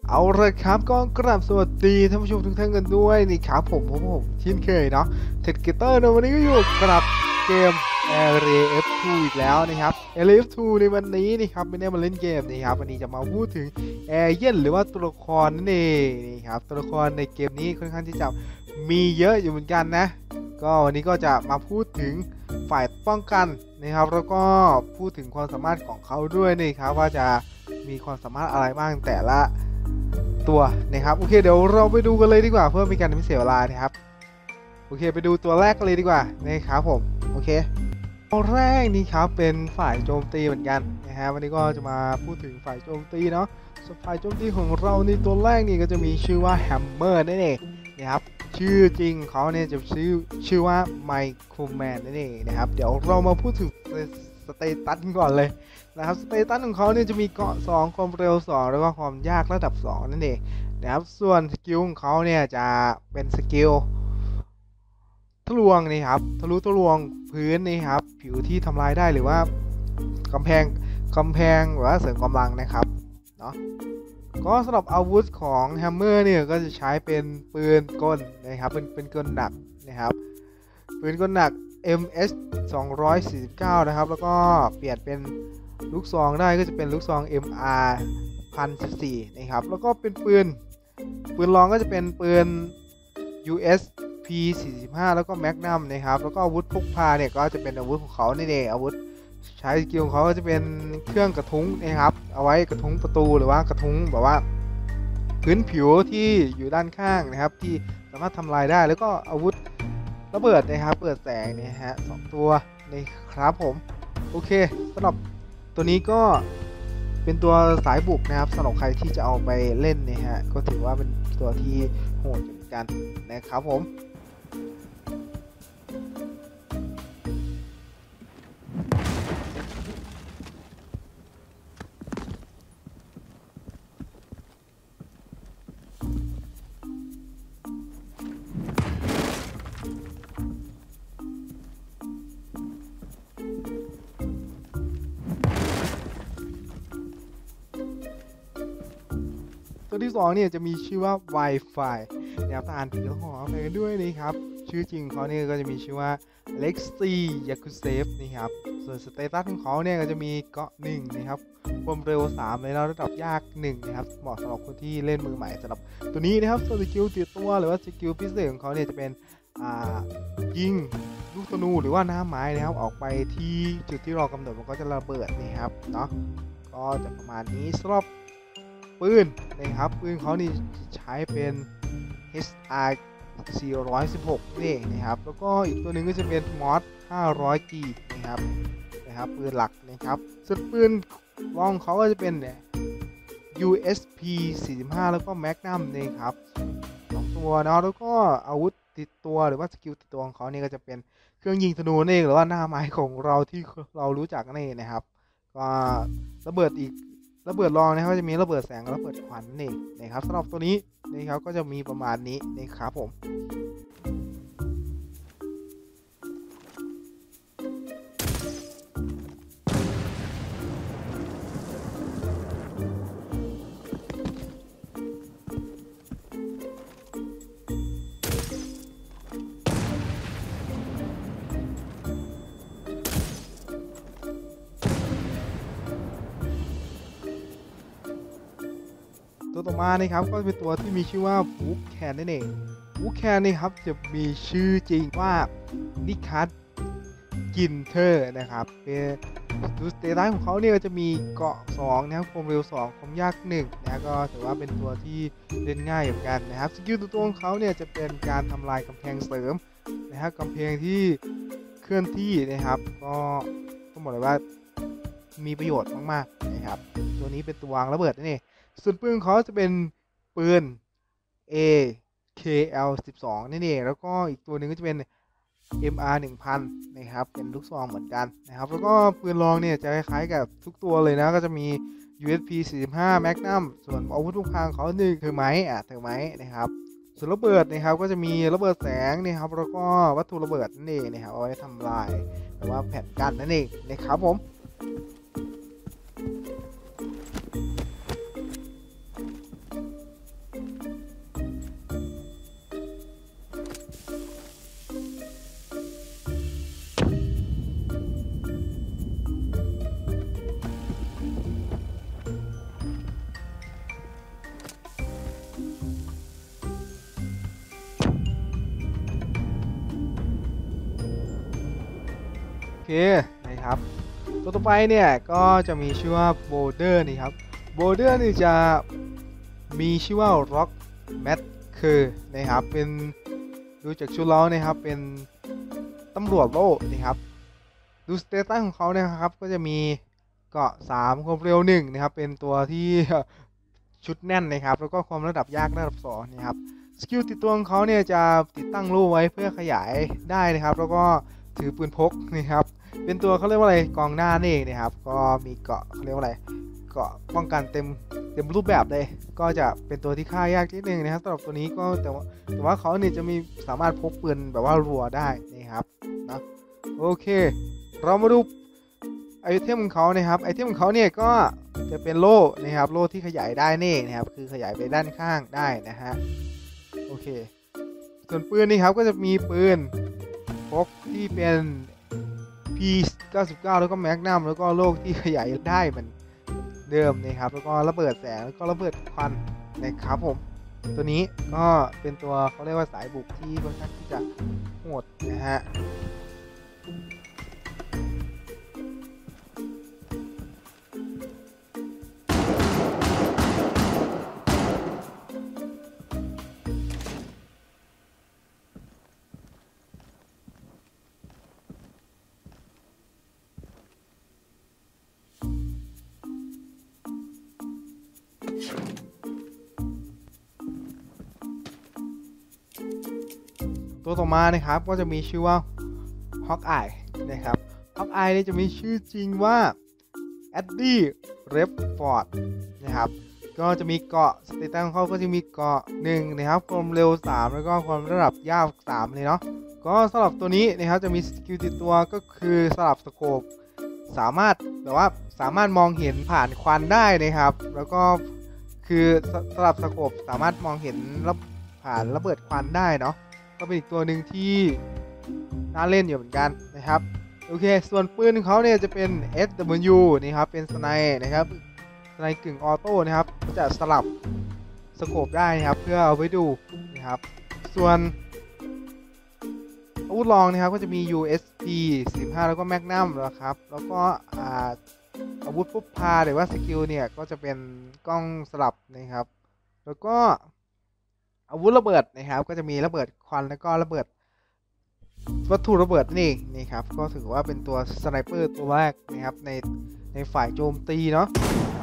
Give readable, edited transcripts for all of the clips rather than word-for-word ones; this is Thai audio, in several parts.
เอาละครับก็กราบสวัสดีท่านผู้ชมทุกท่านกันด้วยนี่ครับผมเช่นเคยเนาะเท็ดเกเตอร์ในวันนี้ก็อยู่กับเกม Area F2 อีกแล้วนะครับ Area F2 ในวันนี้นี่ครับไม่ได้มาเล่นเกมนี่ครับวันนี้จะมาพูดถึงเอเย่นหรือว่าตัวละครนั่นเองนี่ครับตัวละครในเกมนี้ค่อนข้างที่จะมีเยอะอยู่เหมือนกันนะก็วันนี้ก็จะมาพูดถึงฝ่ายป้องกันนะครับแล้วก็พูดถึงความสามารถของเขาด้วยนี่ครับว่าจะมีความสามารถอะไรบ้างแต่ละตัวนะครับโอเคเดี๋ยวเราไปดูกันเลยดีกว่าเพื่อเป็นการไม่เสียเวลานะครับโอเคไปดูตัวแรกกันเลยดีกว่านะครับผมโอเคตัวแรกนี่ครับเป็นฝ่ายโจมตีเหมือนกันนะฮะวันนี้ก็จะมาพูดถึงฝ่ายโจมตีเนาะส่วนฝ่ายโจมตีของเราในตัวแรกนี่ก็จะมีชื่อว่าแฮมเมอร์นั่นเองนะครับชื่อจริงเขาเนี่ยจะชื่อว่าไมโครแมนนั่นเองนะครับเดี๋ยวเรามาพูดถึงสเตตัสก่อนเลยนะครับสเตตัสของเขาเนี่ยจะมีเกาะ2ความเร็ว2แล้วก็ความยากระดับ2นั่นเองนะครับส่วนสกิลของเขาเนี่ยจะเป็นสกิลทะลวงนี่ครับทะลุทะลวงพื้นนี่ครับผิวที่ทำลายได้หรือว่ากำแพงหรือว่าเสริมกำลังนะครับเนาะก็สำหรับอาวุธของแฮมเมอร์เนี่ยก็จะใช้เป็นปืนกลนะครับเป็นกลหนักนะครับปืนกลหนัก MS 249นะครับแล้วก็เปลี่ยนเป็นลูกซองได้ก็จะเป็นลูกซอง MR 1014นะครับแล้วก็เป็นปืนรองก็จะเป็นปืน USP 45แล้วก็แมกนัมนะครับแล้วก็อาวุธพกพาเนี่ยก็จะเป็นอาวุธของเขานี่เองอาวุธใช้สกิลของเขาก็จะเป็นเครื่องกระทุ้งนะครับเอาไว้กระทุ้งประตูหรือว่ากระทุ้งแบบว่าพื้นผิวที่อยู่ด้านข้างนะครับที่สามารถทำลายได้แล้วก็อาวุธระเบิดนะครับเปิดแสงเนี่ยฮะ2ตัวนะครับผมโอเคสำหรับตัวนี้ก็เป็นตัวสายบุกนะครับสำหรับใครที่จะเอาไปเล่นเนี่ยฮะก็ถือว่าเป็นตัวที่โหดเหมือนกันนะครับผมตัวที่2เนี่ยจะมีชื่อว่า Wi-Fi นะครับอ่านผิดก็ขออภัยกันด้วยนะครับชื่อจริงเขาเนี่ยก็จะมีชื่อว่า Lexi Yakusev นะครับส่วนสเตตัสของเขาเนี่ยก็จะมีเกาะ1นะครับความเร็ว3เลยแล้วระดับยาก1นะครับเหมาะสำหรับคนที่เล่นมือใหม่สำหรับตัวนี้นะครับส่วนสกิลติดตัวหรือว่าสกิลพิเศษของเขาเนี่ยจะเป็นยิงลูกธนูหรือว่าน้ำไม้นะครับออกไปที่จุดที่เรากำหนดมันก็จะระเบิดนะครับเนาะก็จะประมาณนี้สำหรับปืนนะครับปืนเขานี่ใช้เป็น HR 416นี่นะครับแล้วก็อีกตัวหนึ่งก็จะเป็นมอส 500G นะครับปืนหลักนะครับส่วนปืนรองเขาก็จะเป็นเนี่ย USP 45แล้วก็ Magnum นะครับ2ตัวเนาะแล้วก็อาวุธติดตัวหรือว่าสกิลติดตัวของเขานี่ก็จะเป็นเครื่องยิงธนูนี่หรือว่าหน้าไม้ของเราที่เรารู้จักนี่นะครับก็ระเบิดรองนะครับจะมีระเบิดแสงระเบิดควันนี่นะครับสำหรับตัวนี้นะครับก็จะมีประมาณนี้นะครับผมตัวต่อมานะครับก็เป็นตัวที่มีชื่อว่าวูฟแคนนั่นเองวูฟแคนนี่ครับจะมีชื่อจริงว่านิคัสกินเทอร์นะครับเป็นดูสเตตัสของเขาเนี่ยจะมีเกาะ2นะครับความเร็ว2ความยาก1นะก็ถือว่าเป็นตัวที่เล่นง่ายเหมือนกันนะครับสกิลตัวของเขาเนี่ยจะเป็นการทำลายกำแพงเสริมนะครับกำแพงที่เคลื่อนที่นะครับก็ต้องบอกเลยว่ามีประโยชน์มากๆนะครับตัวนี้เป็นตัววางระเบิดนั่นเองส่วนปืนเขาจะเป็นปืน AKL12 นี่เองแล้วก็อีกตัวหนึ่งก็จะเป็น MR 1000นะครับเป็นลูกซองเหมือนกันนะครับแล้วก็ปืนรองเนี่ยจะคล้ายๆกับทุกตัวเลยนะก็จะมี USP 45 Magnum ส่วนอาวุธพกพาเขาหนึ่งเทอร์ไมต์นะครับส่วนระเบิดนะครับก็จะมีระเบิดแสงนะครับแล้วก็วัตถุระเบิดนั่นเองนะครับเอาไว้ทำลายหรือว่าแผ่นกันนั่นเองนะครับผม โเคนะครับตัวต่อไปเนี่ยก็จะมีชื่อว่าโบเดอร์นี่ครับโบเดอร์นี่จะมีชื่อว่า Rock Mat คือนะครับเป็นดูจากชุดล้อนะครับเป็นตำรวจโลกนะครับดูสเตตัสของเขาเนี่ยครับก็จะมีเกาะ3ความเร็ว1นะครับเป็นตัวที่ชุดแน่นนะครับแล้วก็ความระดับยากระดับ2นะครับสกิลติดตัวของเขาเนี่ยจะติดตั้งรูไว้เพื่อขยายได้นะครับแล้วก็ถือปืนพกนะครับเป็นตัวเขาเรียกว่าอะไรกองหน้านี่เองนะครับก็มีเกาะเขาเรียกว่าอะไรเกาะป้องกันเต็มรูปแบบเลยก็จะเป็นตัวที่ฆ่ายากนิดนึงนะครับสำหรับตัวนี้ก็แต่ว่าเขาเนี่ยจะมีสามารถพกปืนแบบว่ารัวได้นะครับนะโอเคเรามาดูไอเทมของเขานะครับไอเทมของเขาเนี่ยก็จะเป็นโล่นะครับโล่ที่ขยายได้นี่นะครับคือขยายไปด้านข้างได้นะฮะโอเคส่วนปืนนี่ครับก็จะมีปืนพกที่เป็น P99 แล้วก็แมกนัมแล้วก็โล่ที่ขยายได้เหมือนเดิมนะครับแล้วก็ระเบิดแสงแล้วก็ระเบิดควันนะครับผมตัวนี้ก็เป็นตัวเขาเรียกว่าสายบุกที่ค่อนข้างที่จะโหดนะฮะตัวต่อมานะครับก็จะมีชื่อว่า Hawkeye นะครับ Hawkeye นี่จะมีชื่อจริงว่า Eddie Redford นะครับก็จะมีเกาะสเตตัสของเขาก็จะมีเกาะ1นะครับความเร็ว3แล้วก็ความระดับยาก3เลยเนาะก็สำหรับตัวนี้นะครับจะมีสกิลติดตัวก็คือสลับสโคปสามารถแบบว่าสามารถมองเห็นผ่านควันได้นะครับแล้วก็คือสลับสโคปสามารถมองเห็นผ่านระเบิดควันได้เนาะก็เป็นอีกตัวหนึ่งที่น่าเล่นอยู่เหมือนกันนะครับโอเคส่วนปืนของเขาเนี่ยจะเป็น SW นี่ครับเป็นสไนป์นะครับสไนป์กึ่งออโต้นะครับก็จะสลับสโคปได้นะครับเพื่อเอาไว้ดูนะครับส่วนอาวุธรองนะครับก็จะมี USP 45แล้วก็แมกนัมนะครับแล้วก็อาวุธปุ๊บพาหรือว่าสกิลเนี่ยก็จะเป็นกล้องสลับนะครับแล้วก็อาวุธระเบิดนะครับก็จะมีระเบิดควันแล้วก็ระเบิดวัตถุระเบิดนี่ครับก็ถือว่าเป็นตัวสไนเปอร์ตัวแรกนะครับในฝ่ายโจมตีเนาะ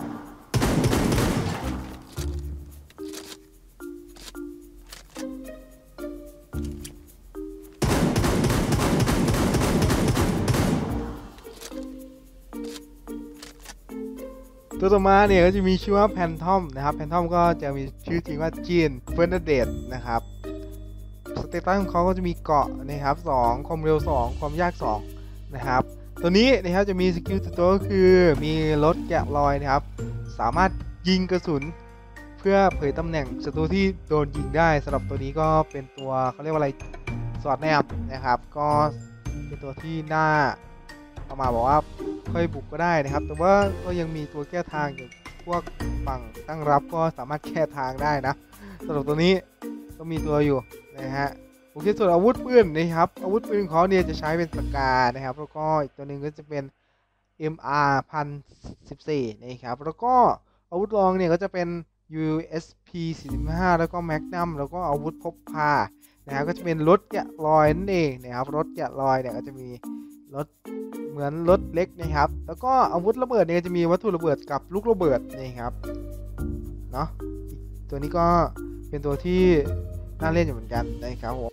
ตัวต่อมาเนี่ยก็จะมีชื่อว่าแพนทอมนะครับแพนทอมก็จะมีชื่อจริงว่าจีนเฟอร์นันเดสนะครับสเตตัสของเขาก็จะมีเกาะนะครับ2ความเร็ว2ความยาก2นะครับตัวนี้นะครับจะมีสกิลตัวก็คือมีรถแกะรอยนะครับสามารถยิงกระสุนเพื่อเผยตำแหน่งศัตรูที่โดนยิงได้สำหรับตัวนี้ก็เป็นตัวเขาเรียกว่าอะไรสอดแนมนะครับก็เป็นตัวที่น่าเอามาบอกว่าค่อยบุกก็ได้นะครับแต่ว่าก็ยังมีตัวแก้ทางอย่างพวกฝั่งตั้งรับก็สามารถแก้ทางได้นะสำหรับตัวนี้ก็มีตัวอยู่นะฮะโอเคส่วนอาวุธปืนนะครับอาวุธปืนของเขาเนี่ยจะใช้เป็นสกานะครับแล้วก็อีกตัวหนึ่งก็จะเป็น MR 1014นะครับแล้วก็อาวุธรองเนี่ยก็จะเป็น USP 45แล้วก็ Magnum แล้วก็อาวุธพกพานะครับก็จะเป็นรถแกะรอยนั่นเองนะครับรถแกะรอยเนี่ยก็จะมีรถเหมือนรถเล็กนะครับแล้วก็อาวุธระเบิดเนี่ยจะมีวัตถุระเบิดกับลูกระเบิดนะครับเนาะตัวนี้ก็เป็นตัวที่น่าเล่นอยู่เหมือนกันนะครับผม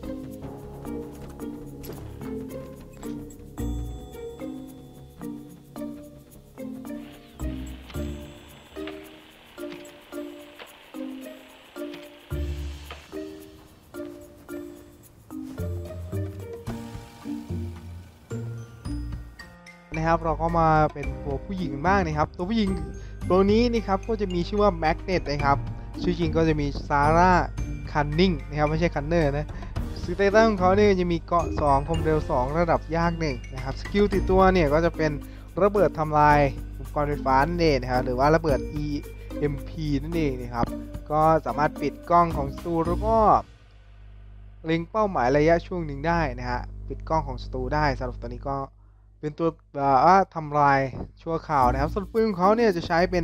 นะครับเราก็มาเป็นตัวผู้หญิงบ้างนะครับตัวผู้หญิงตัวนี้นี่ครับก็จะมีชื่อว่าแมกเนตนะครับชื่อจริงก็จะมีซาร่าคันนิงนะครับไม่ใช่คันเนอร์นะสเตตัสของเขาเนี่ยจะมีเกาะ2ความเร็ว2ระดับยาก1นะครับสกิลติดตัวเนี่ยก็จะเป็นระเบิดทำลายอุปกรณ์ไฟฟ้านั่นเองนะครับหรือว่าระเบิด EMP นั่นเองนะครับก็สามารถปิดกล้องของศัตรูแล้วก็เล็งเป้าหมายระยะช่วงหนึ่งได้นะฮะปิดกล้องของศัตรูได้สำหรับตัวนี้ก็เป็นตัวทำลายชั่วคราวนะครับส่วนปืนของเขาเนี่ยจะใช้เป็น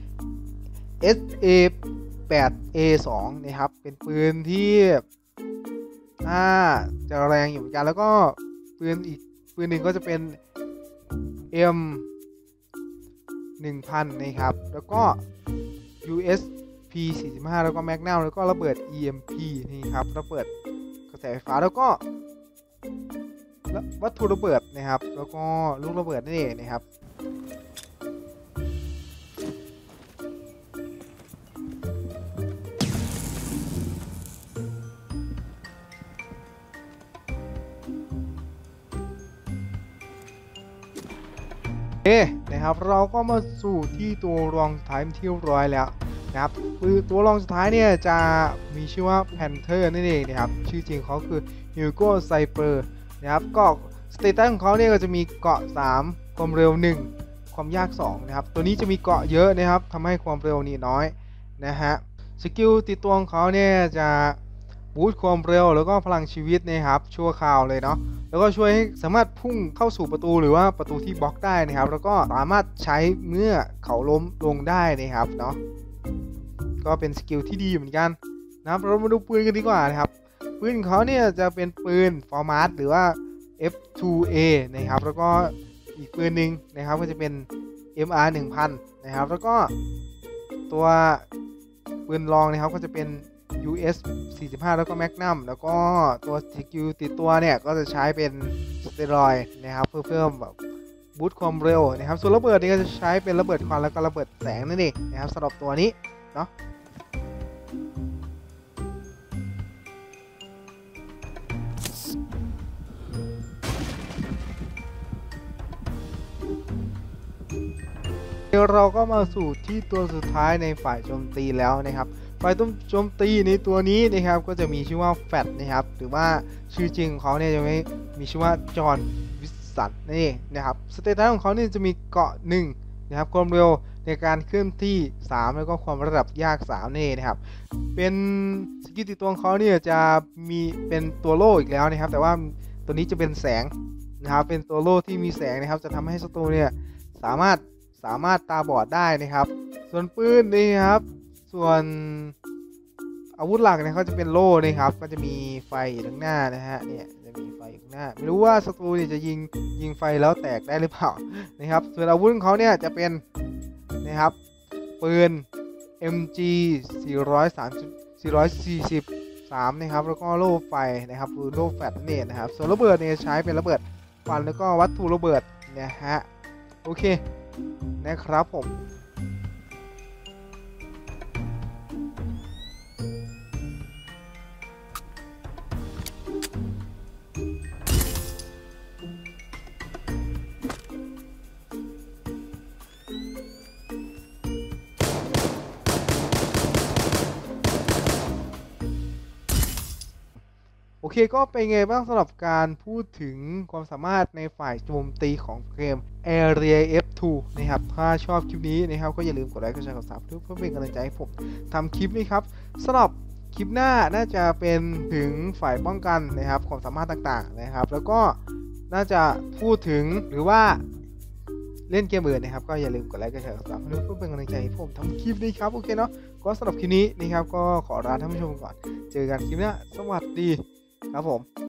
SA8A2 นะครับเป็นปืนที่จะแรงอยู่เหมือนกันแล้วก็ปืนอีกปืนหนึ่งก็จะเป็น M1000 นะครับแล้วก็ USP45 แล้วก็ Magnum แล้วก็ระเบิด EMP นี่ครับระเบิดกระแสไฟฟ้าแล้วก็วัตถุระเบิดนะครับแล้วก็ลูกระเบิดนั่นเองนะครับนะครับเราก็มาสู่ที่ตัวรองสุดท้ายที่เรียบร้อยแล้วนะครับคือตัวรองสุดท้ายเนี่ยจะมีชื่อว่า Panther นั่นเองนะครับชื่อจริงเขาคือ Hugo Cyper นะครับก็สเตตัสของเขาเนี่ยก็จะมีเกาะ3ความเร็ว1ความยาก2นะครับตัวนี้จะมีเกาะเยอะนะครับทำให้ความเร็วนี่น้อยนะฮะสกิลติดตัวของเขาเนี่ยจะบูสต์ความเร็วแล้วก็พลังชีวิตนะครับชั่วคราวเลยเนาะแล้วก็ช่วยให้สามารถพุ่งเข้าสู่ประตูหรือว่าประตูที่บล็อกได้นะครับแล้วก็สามารถใช้เมื่อเขาล้มลงได้นะครับเนาะก็เป็นสกิลที่ดีเหมือนกันนะครับเรามาดูปืนกันดีกว่านะครับปืนของเขาเนี่ยจะเป็นปืนฟอร์มาตหรือว่า F2A นะครับแล้วก็อีกปืนหนึ่งนะครับก็จะเป็น MR1000 นะครับแล้วก็ตัวปืนรองนะครับก็จะเป็น US45 แล้วก็ Magnum แล้วก็ตัวสกิลติดตัวเนี่ยก็จะใช้เป็นสเตียรอยด์นะครับเพื่อเพิ่มแบบบูสต์ความเร็วนะครับส่วนระเบิดนี่ก็จะใช้เป็นระเบิดควันแล้วก็ระเบิดแสงนั่นเองนะครับสำหรับตัวนี้เนาะเราก็มาสู่ที่ตัวสุดท้ายในฝ่ายโจมตีแล้วนะครับฝ่ายโจมตีในตัวนี้นะครับก็จะมีชื่อว่าแฟตนะครับหรือว่าชื่อจริงของเขาเนี่ยจะมีชื่อว่าจอห์นวิสสันนี่นะครับสเตตัสของเขาเนี่ยจะมีเกาะ1นะครับความเร็วในการเคลื่อนที่3แล้วก็ความระดับยาก3นี่นะครับเป็นสกิลติดตัวของเขาเนี่ยจะมีเป็นตัวโล่อีกแล้วนะครับแต่ว่าตัวนี้จะเป็นแสงนะครับเป็นตัวโล่ที่มีแสงนะครับจะทำให้ศัตรูเนี่ยสามารถตาบอดได้นะครับส่วนปืนนี่ครับส่วนอาวุธหลักเนี่ยเขาจะเป็นโล่นะครับก็จะมีไฟอยู่ข้างหน้านะฮะเนี่ยจะมีไฟอยู่ข้างหน้าไม่รู้ว่าศัตรูเนี่ยจะยิงไฟแล้วแตกได้หรือเปล่านะครับส่วนอาวุธของเขาเนี่ยจะเป็นนะครับปืน MG 443นะครับแล้วก็โล่ไฟนะครับปืนโล่แฟลชเนี่ยนะครับส่วนระเบิดเนี่ยใช้เป็นระเบิดควันแล้วก็วัตถุระเบิดนะฮะโอเคนะครับผมโอเคก็เป็นไงบ้างสำหรับการพูดถึงความสามารถในฝ่ายโจมตีของเกม Area F2 นะครับถ้าชอบคลิปนี้นะครับก็อย่าลืมกดไลค์กดแชร์กดซับเพื่อเป็นกำลังใจให้ผมทำคลิปนี้ครับสำหรับคลิปหน้าน่าจะเป็นถึงฝ่ายป้องกันนะครับความสามารถต่างๆนะครับแล้วก็น่าจะพูดถึงหรือว่าเล่นเกมอื่นนะครับก็อย่าลืมกดไลค์กดแชร์กดซับเพื่อเป็นกำลังใจให้ผมทำคลิปนี้ครับโอเคเนาะก็สำหรับคลิปนี้นะครับก็ขอลาท่านผู้ชมก่อนเจอกันคลิปหน้าสวัสดีครับผม